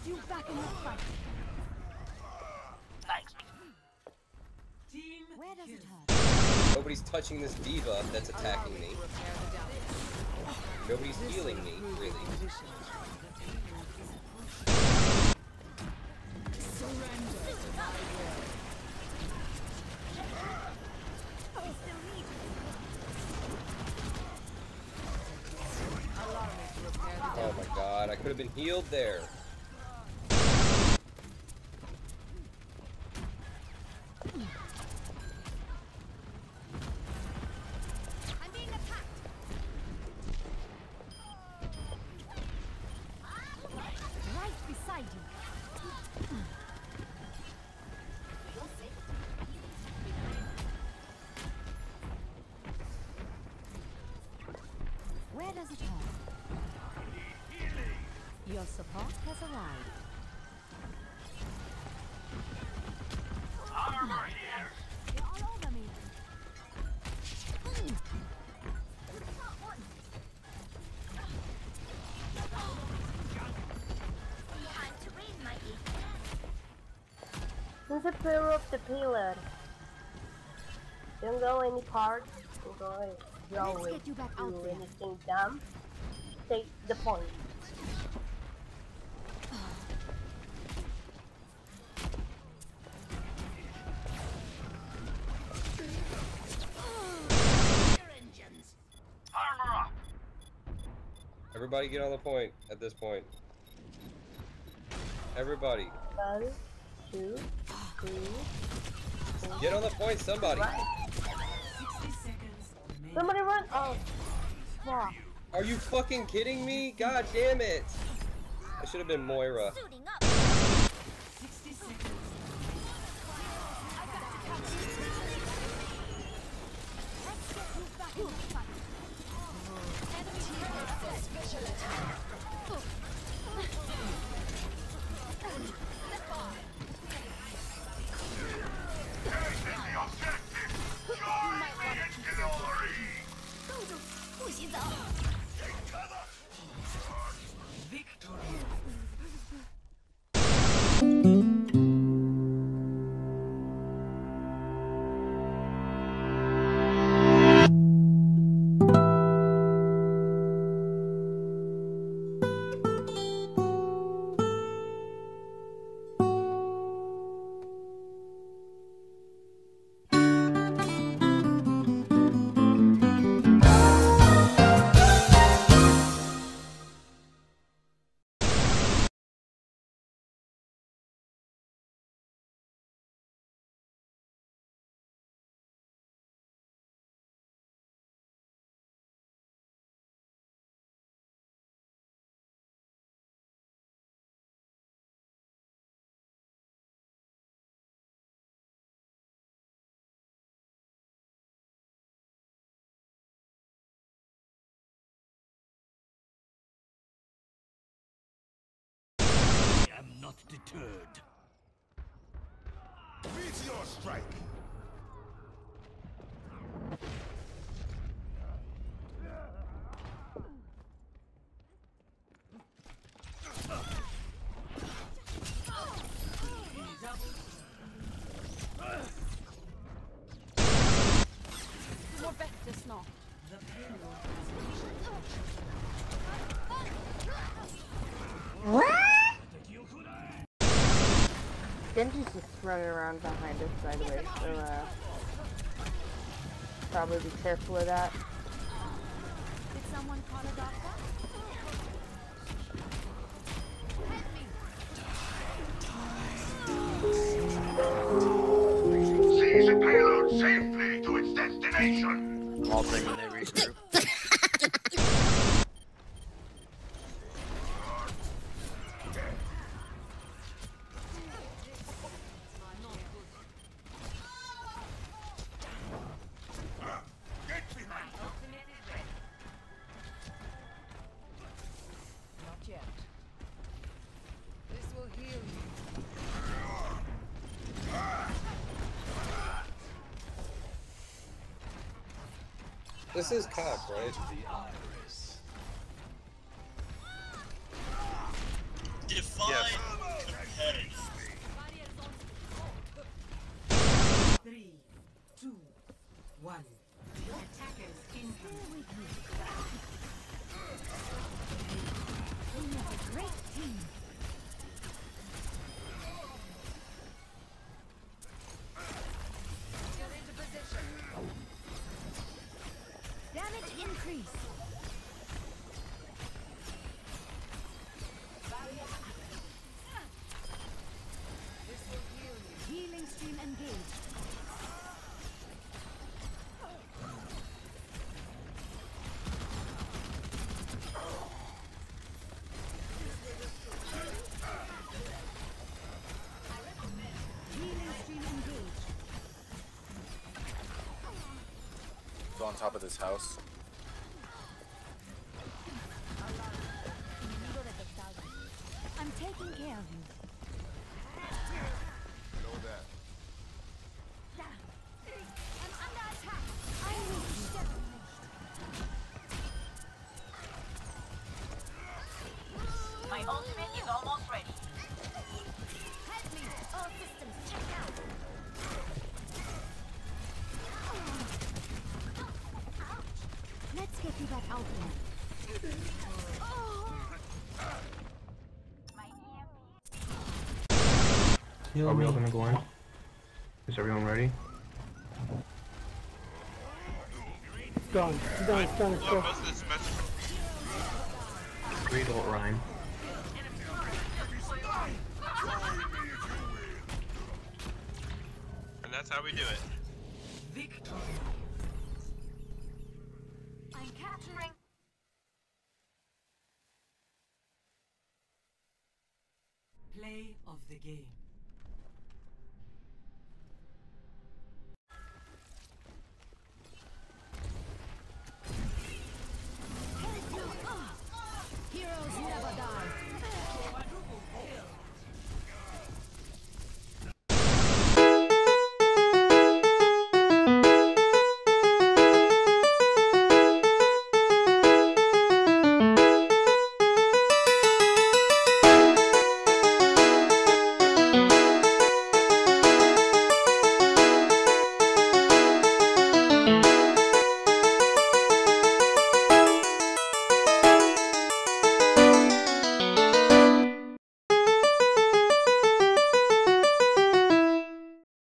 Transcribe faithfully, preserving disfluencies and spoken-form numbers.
you back in the fight. Thanks. Where does it hurt? Nobody's touching this diva that's attacking me. Nobody's healing me, really. Oh my god, I could have been healed there. I'm being attacked. Right beside you. Where does it hurt? Your support has arrived. Armor here. You're all over me. Time to raise my E. Who's the pillar of the pillar? Don't go any part. Don't go any. Let's Always get you back do out there. anything dumb. Take the point. Armor up. Everybody get on the point at this point. Everybody. One, two, three, four. Get on the point, somebody. Right. Somebody run! Oh, fuck. Are you fucking kidding me? God damn it. I should have been Moira. Suiting up. sixty seconds. Let's get you back in the fight. Enemy here. Special attack. Taking the objective. Join me in glory. 不许走。 Take cover. Victory. I am not deterred. Meteor strike. More bättre snart. Genji's just running around behind us, by the way, so uh, probably be careful of that. Did someone call a doctor? Seize the payload safely to its destination. I'll bring when they regroup. Get behind. Not yet. This will heal you. This is cock, right? Define Three, two, one. Attackers incoming. We have a great team. Get into position. Damage increase. This will heal you. Healing stream engaged. Healing stream engaged. Go on top of this house. I'm taking care of you. Know that. I'm under attack. I will step. My ultimate is almost ready. Help me. All systems checked out. Let's get you back out there. Are we all gonna go in? Is everyone ready? Done. Done. Done. It's done. Great ult, Ryan. And that's how we do it. Victory. I'm capturing. Play of the game.